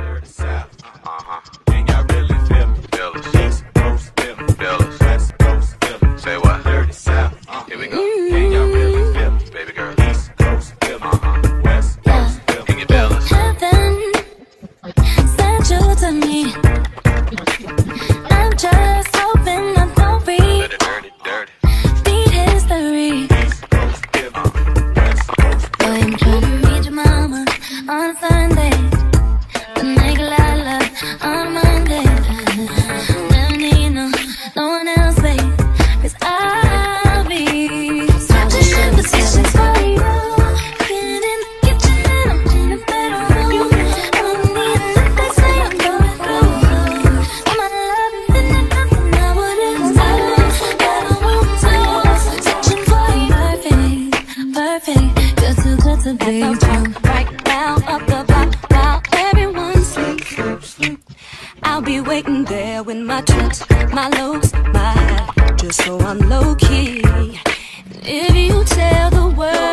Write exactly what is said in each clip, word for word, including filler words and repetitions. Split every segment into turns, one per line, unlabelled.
dirty south. Uh-huh. Can y'all really feel me? Feel us. East Coast feel me. Feel us. West Coast feel me. Say what? Dirty south. Uh-huh. Here we go. Can y'all really feel me? Baby girl. East Coast feel me. Uh-huh. West Coast feel me. Can you feel us?
Heaven sent you to me. I'm just hoping I don't read.
Dirty, dirty, dirty.
Beat history.
East Coast feel me. West Coast feel
Boy,
me.
I'm trying to meet your mama on a Sunday. Then make a lot of love on Monday. Never need no, no one else, babe. Cause I'll be switching in positions for you. Getting in the kitchen and I'm in the bedroom. I'm needing what they say I'm going through. I'm out of love and feeling nothing I wouldn't do. But I won't do. Searching for you. Perfect, perfect. Good to, good to be true. Right now up the block while everyone sleeps. I'll be waiting there with my trips, my looks, my hat, just so I'm low key. If you tell the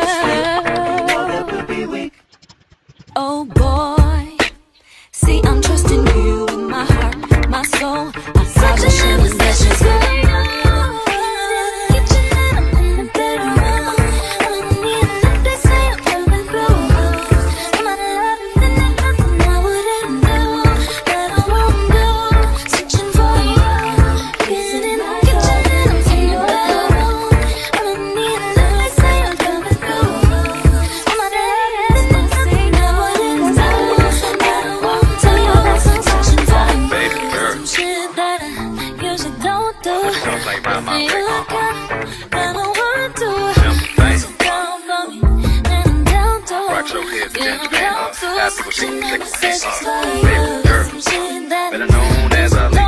world, oh boy, see I'm trusting you with my heart, my soul. I'm searching in possessions for you. Kitchen and I'm in the bedroom. I'm needing what they say I'm coming through. I'm out of love and feeling nothing I wouldn't do. But I won't do. Searching for you. Getting in the kitchen and I'm in the bedroom. I'm needing what they say I'm coming through. I'm out of love and feeling nothing I wouldn't do. But I won't do. Searching for you.
Baby girl.
Shit that I usually don't do.
Don't play around my
Feel
way.
like I, I don't want to.
Simple thing.
So down for me, and I'm down to.
Rock your head, the
Yeah,
dance
I'm
game
down
up.
to.
Have people sing, shake the
Searching
face
for
off.
you.
Baby girl.
Some shit that
Better known as a